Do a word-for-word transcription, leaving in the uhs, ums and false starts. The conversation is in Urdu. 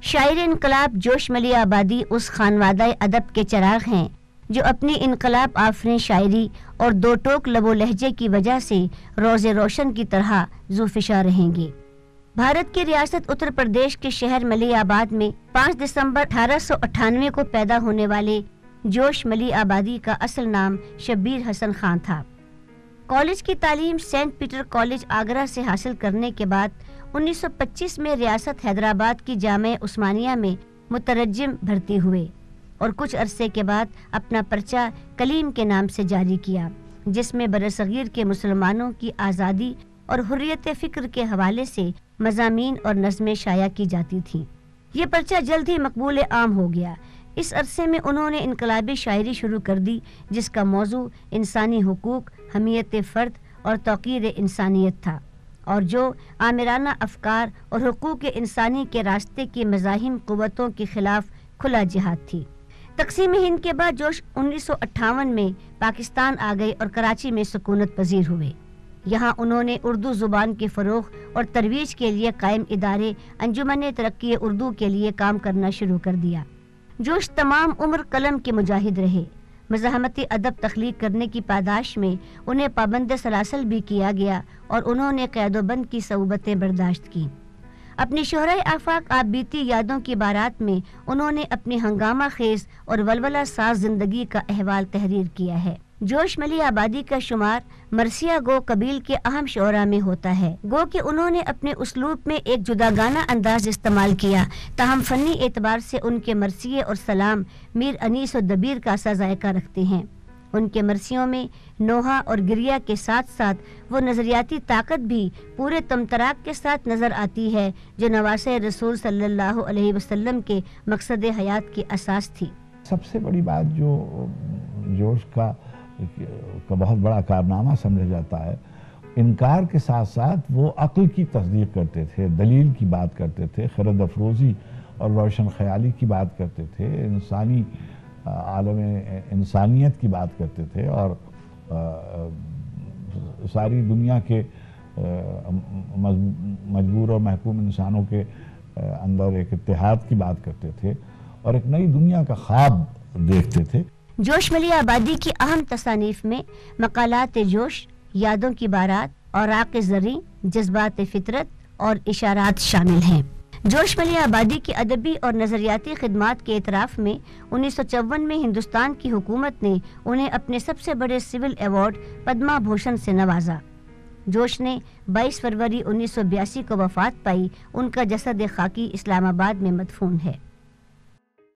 شاعر انقلاب جوش ملی آبادی اس خانوادہ ادب کے چراغ ہیں جو اپنی انقلاب آفریں شاعری اور دو ٹوک لب و لہجے کی وجہ سے روز روشن کی طرح ذوفشاں رہیں گے۔ بھارت کی ریاست اتر پردیش کے شہر ملی آباد میں پانچ دسمبر اٹھارہ سو اٹھانوے کو پیدا ہونے والے جوش ملی آبادی کا اصل نام شبیر حسن خان تھا۔ کالج کی تعلیم سینٹ پیٹر کالج آگرہ سے حاصل کرنے کے بعد انیس سو پچیس میں ریاست حیدرآباد کی جامعہ عثمانیہ میں مترجم بھرتی ہوئے اور کچھ عرصے کے بعد اپنا پرچہ کلیم کے نام سے جاری کیا، جس میں برصغیر کے مسلمانوں کی آزادی اور حریت فکر کے حوالے سے مضامین اور نظمیں شائع کی جاتی تھیں۔ یہ پرچہ جلد ہی مقبول عام ہو گیا۔ اس عرصے میں انہوں نے انقلابی شاعری شروع کر دی جس کا موضوع انسانی حقوق، حمیت فرد اور توقیر انسانیت تھا، اور جو آمرانہ افکار اور حقوق انسانی کے راستے کی مزاحم قوتوں کے خلاف کھلا جہاد تھی۔ تقسیم ہند کے بعد جوش انیس سو اٹھاون میں پاکستان آ گئے اور کراچی میں سکونت پذیر ہوئے۔ یہاں انہوں نے اردو زبان کے فروغ اور ترویج کے لیے قائم ادارے انجمن ترقی اردو کے لیے کام کرنا شروع کر دیا۔ جوش تمام عمر قلم کے مجاہد رہے۔ مزاحمتی ادب تخلیق کرنے کی پاداش میں انہیں پابند سلاسل بھی کیا گیا اور انہوں نے قید و بند کی صعوبتیں برداشت کی۔ اپنی شہرۂ آفاق آپ بیتی یادوں کی بارات میں انہوں نے اپنی ہنگامہ خیز اور ولولہ ساز زندگی کا احوال تحریر کیا ہے۔ جوش ملی آبادی کا شمار مرثیہ گو قبیل کے اہم شعراء میں ہوتا ہے، گو کہ انہوں نے اپنے اسلوب میں ایک جداگانہ انداز استعمال کیا، تاہم فنی اعتبار سے ان کے مرثیے اور سلام میر انیس و دبیر کا سا ذائقہ رکھتے ہیں۔ ان کے مرثیوں میں نوحہ اور گریہ کے ساتھ ساتھ وہ نظریاتی طاقت بھی پورے تمطراق کے ساتھ نظر آتی ہے جو نواسۂ رسول صلی اللہ علیہ وسلم کے مقصد حیات کی اساس تھی۔ سب سے بڑی بات جو جوش کا کا بہت بڑا کارنامہ سمجھا جاتا ہے، انکار کے ساتھ ساتھ وہ عقل کی تصدیق کرتے تھے، دلیل کی بات کرتے تھے، خرد افروزی اور روشن خیالی کی بات کرتے تھے، انسانی عالم انسانیت کی بات کرتے تھے، اور ساری دنیا کے مجبور اور محکوم انسانوں کے اندر ایک اتحاد کی بات کرتے تھے اور ایک نئی دنیا کا خواب دیکھتے تھے۔ جوش ملی آبادی کی اہم تصانیف میں مقالات جوش، یادوں کی بارات، اوراق زریں، جذبات فطرت اور اشارات شامل ہیں۔ جوش ملی آبادی کی ادبی اور نظریاتی خدمات کے اعتراف میں انیس سو چون میں ہندوستان کی حکومت نے انہیں اپنے سب سے بڑے سول ایوارڈ پدما بھوشن سے نوازا۔ جوش نے بائیس فروری انیس سو بیاسی کو وفات پائی۔ ان کا جسد خاکی اسلام آباد میں مدفون ہے۔